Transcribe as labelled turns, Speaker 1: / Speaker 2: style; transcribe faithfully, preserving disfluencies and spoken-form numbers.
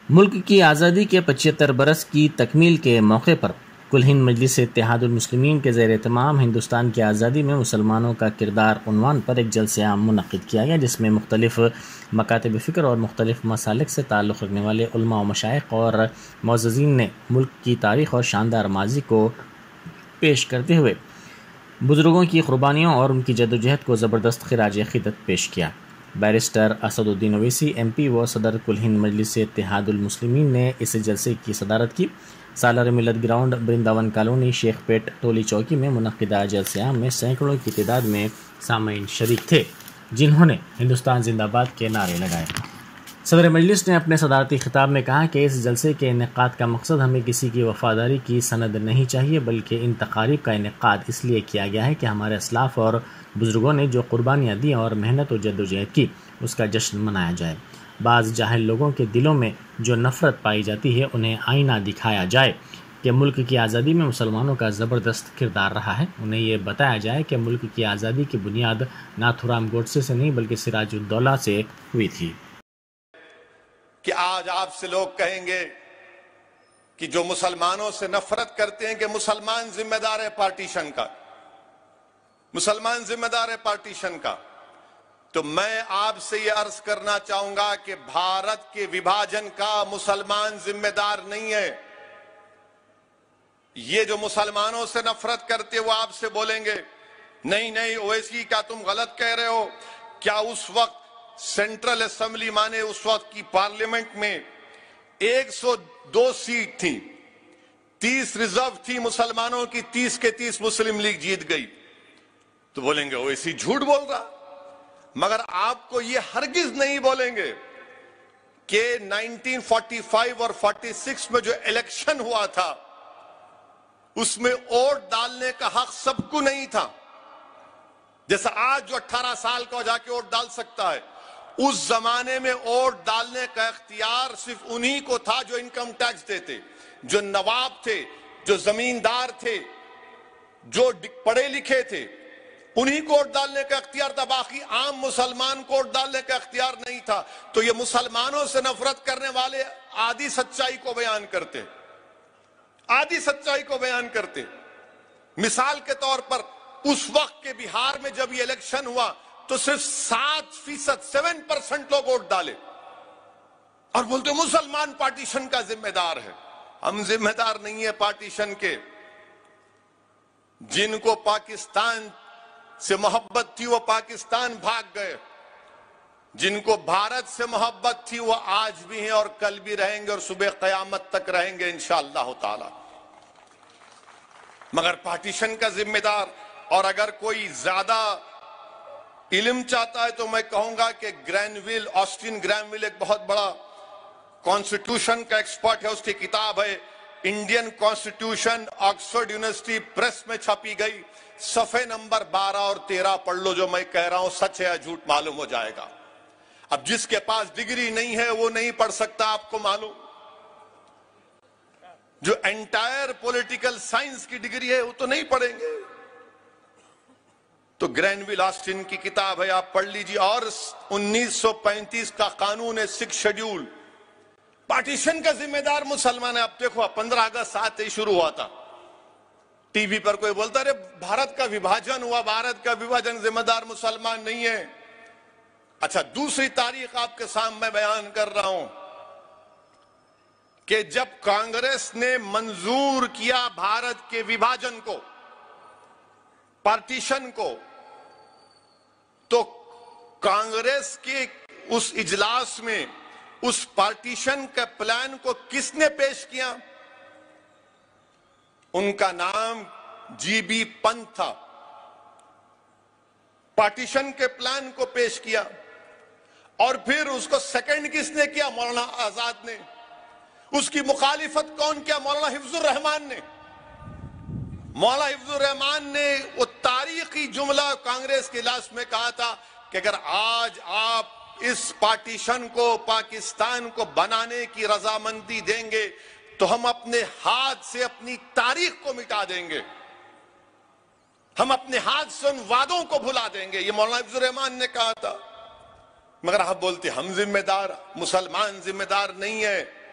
Speaker 1: मुल्क की आज़ादी के पचहत्तर बरस की तकमील के मौके पर कुल हिंद मजलिस इत्तेहादुल मुस्लिमीन के ज़ेर एहतमाम हिंदुस्तान की आज़ादी में मुसलमानों का किरदार उन्वान पर एक जलसे आम मुनक़्क़िद किया गया, जिसमें मुख्तलिफ़ मकातब फ़िक्र और मुख्तलिफ़ मसालिक से ताल्लुक़ रखने वाले उलमा व मशाइख़ और मुअज़्ज़ज़ीन ने मुल्क की तारीख़ और शानदार माज़ी को पेश करते हुए बुज़ुर्गों की क़ुरबानियों और उनकी जद्दोजहद को ज़बरदस्त ख़िराज अक़ीदत पेश किया। Barrister Asaduddin Owaisi M P व सदर कुल हिंद मजलिस इत्तेहादुल मुस्लिमीन ने इस जलसे की सदारत की। Salar Millat ground, Vrindavan colony, Shaikpet, Tolichowki में मुनक़्क़िदा जलसे आम में सैकड़ों की तादाद में सामीन शरीक थे, जिन्होंने हिंदुस्तान जिंदाबाद के नारे लगाए। सदर मजलिस ने अपने सदारती खिताब में कहा कि इस जलसे के इनेक़ाद का मकसद हमें किसी की वफ़ादारी की सनद नहीं चाहिए, बल्कि इन तक़ारीब का इनेक़ाद इसलिए किया गया है कि हमारे असलाफ़ और बुज़ुर्गों ने जो क़ुरबानियाँ दी और मेहनत और जद्दोजहद की, उसका जश्न मनाया जाए। बाज़ जाहिल लोगों के दिलों में जो नफ़रत पाई जाती है, उन्हें आईना दिखाया जाए कि मुल्क की आज़ादी में मुसलमानों का ज़बरदस्त किरदार रहा है। उन्हें ये बताया जाए कि मुल्क की आज़ादी की बुनियाद नाथुराम गोडसे से नहीं बल्कि सिराजुद्दौला से हुई थी।
Speaker 2: कि आज आपसे लोग कहेंगे कि जो मुसलमानों से नफरत करते हैं कि मुसलमान जिम्मेदार है पार्टीशन का, मुसलमान जिम्मेदार है पार्टीशन का, तो मैं आपसे यह अर्ज करना चाहूंगा कि भारत के विभाजन का मुसलमान जिम्मेदार नहीं है। ये जो मुसलमानों से नफरत करते वो आपसे बोलेंगे नहीं नहीं ओवैसी क्या तुम गलत कह रहे हो, क्या उस वक्त सेंट्रल असेंबली माने उस वक्त की पार्लियामेंट में एक सौ दो सीट थी, तीस रिजर्व थी मुसलमानों की, तीस के तीस मुस्लिम लीग जीत गई। तो बोलेंगे ओवैसी झूठ बोल रहा, मगर आपको ये हरगिज नहीं बोलेंगे कि उन्नीस सौ पैंतालीस और छियालीस में जो इलेक्शन हुआ था उसमें वोट डालने का हक सबको नहीं था। जैसा आज जो अठारह साल का जाके वोट डाल सकता है, उस जमाने में वोट डालने का इख्तियार सिर्फ उन्हीं को था जो इनकम टैक्स देते, जो नवाब थे, जो जमींदार थे, जो पढ़े लिखे थे, उन्हीं को वोट डालने का इख्तियार था। बाकी आम मुसलमान को वोट डालने का इख्तियार नहीं था। तो ये मुसलमानों से नफरत करने वाले आधी सच्चाई को बयान करते, आधी सच्चाई को बयान करते। मिसाल के तौर पर उस वक्त के बिहार में जब ये इलेक्शन हुआ तो सिर्फ सात फीसद सेवन परसेंट लोग वोट डाले और बोलते मुसलमान पार्टीशन का जिम्मेदार है। हम जिम्मेदार नहीं है पार्टीशन के। जिनको पाकिस्तान से मोहब्बत थी वो पाकिस्तान भाग गए, जिनको भारत से मोहब्बत थी वो आज भी हैं और कल भी रहेंगे और सुबह कयामत तक रहेंगे इंशाअल्लाह ताला। मगर पार्टीशन का जिम्मेदार, और अगर कोई ज्यादा इल्म चाहता है तो मैं कहूंगा कि ग्रैनविल, ऑस्टिन ग्रैनविल एक बहुत बड़ा कॉन्स्टिट्यूशन का एक्सपर्ट है, उसकी किताब है Indian constitution, Oxford university press में छपी गई। सफे नंबर बारह और तेरह पढ़ लो, जो मैं कह रहा हूं सच है या झूठ मालूम हो जाएगा। अब जिसके पास डिग्री नहीं है वो नहीं पढ़ सकता, आपको मालूम। जो एंटायर पॉलिटिकल साइंस की डिग्री है वो तो नहीं पढ़ेंगे। तो ग्रैनविल ऑस्टिन की किताब है, आप पढ़ लीजिए। और उन्नीस सौ पैंतीस का कानून है, सिक्स शेड्यूल, पार्टीशन का जिम्मेदार मुसलमान है। अब देखो पंद्रह अगस्त आते ही शुरू हुआ था, टीवी पर कोई बोलता अरे भारत का विभाजन हुआ, भारत का विभाजन जिम्मेदार मुसलमान नहीं है। अच्छा, दूसरी तारीख आपके सामने बयान कर रहा हूं कि जब कांग्रेस ने मंजूर किया भारत के विभाजन को, पार्टीशन को, तो कांग्रेस के उस इजलास में उस पार्टीशन के प्लान को किसने पेश किया? उनका नाम जीबी पंत था। पार्टीशन के प्लान को पेश किया और फिर उसको सेकंड किसने किया? मौलाना आजाद ने। उसकी मुखालिफत कौन किया? मौलाना हिफ्जुर रहमान ने। मौलाना हिफ्जुर रहमान ने वो तारीखी जुमला कांग्रेस के इजलास में कहा था कि अगर आज आप इस पार्टीशन को, पाकिस्तान को बनाने की रजामंदी देंगे तो हम अपने हाथ से अपनी तारीख को मिटा देंगे, हम अपने हाथ से उन वादों को भुला देंगे। ये मौलाना हिफ्जुर रहमान ने कहा था। मगर आप बोलते हम जिम्मेदार, मुसलमान जिम्मेदार नहीं है।